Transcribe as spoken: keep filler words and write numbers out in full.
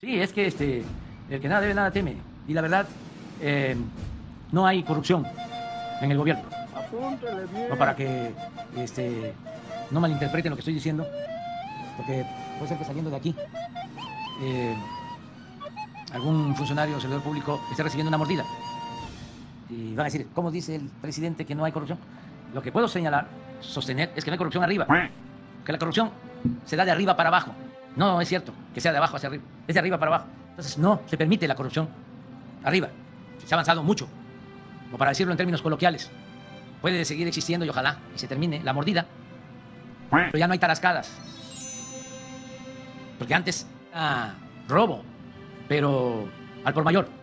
Sí, es que este, el que nada debe, nada teme. Y la verdad, eh, no hay corrupción en el gobierno. Apúntele bien. No para que este, no malinterpreten lo que estoy diciendo, porque puede ser que saliendo de aquí eh, algún funcionario o servidor público esté recibiendo una mordida. Y van a decir, ¿cómo dice el presidente que no hay corrupción? Lo que puedo señalar, sostener, es que no hay corrupción arriba. Que la corrupción se da de arriba para abajo. No es cierto que sea de abajo hacia arriba, es de arriba para abajo. Entonces no se permite la corrupción arriba. Se ha avanzado mucho, o para decirlo en términos coloquiales. Puede seguir existiendo y ojalá y se termine la mordida, pero ya no hay tarascadas. Porque antes, ah, robo, pero al por mayor.